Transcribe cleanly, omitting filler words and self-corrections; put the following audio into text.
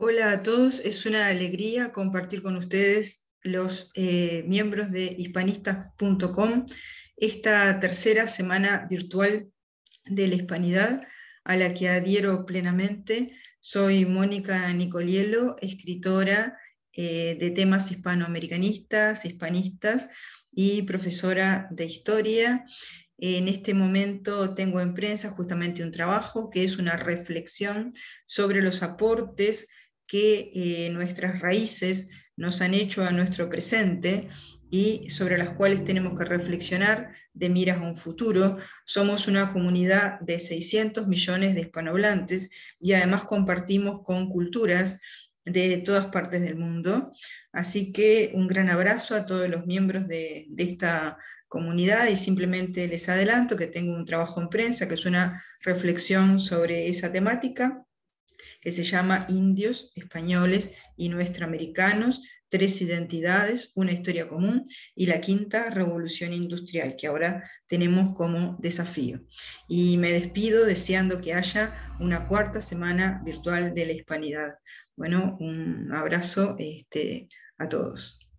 Hola a todos, es una alegría compartir con ustedes los miembros de hispanistas.com esta tercera semana virtual de la hispanidad a la que adhiero plenamente. Soy Mónica Nicolielo, escritora de temas hispanoamericanistas, hispanistas y profesora de historia. En este momento tengo en prensa justamente un trabajo que es una reflexión sobre los aportes que nuestras raíces nos han hecho a nuestro presente y sobre las cuales tenemos que reflexionar de miras a un futuro. Somos una comunidad de 600 millones de hispanohablantes y además compartimos con culturas de todas partes del mundo. Así que un gran abrazo a todos los miembros de esta comunidad y simplemente les adelanto que tengo un trabajo en prensa que es una reflexión sobre esa temática que se llama Indios, Españoles y Nuestroamericanos, tres identidades, una historia común, y la quinta revolución industrial, que ahora tenemos como desafío. Y me despido deseando que haya una cuarta semana virtual de la hispanidad. Bueno, un abrazo a todos.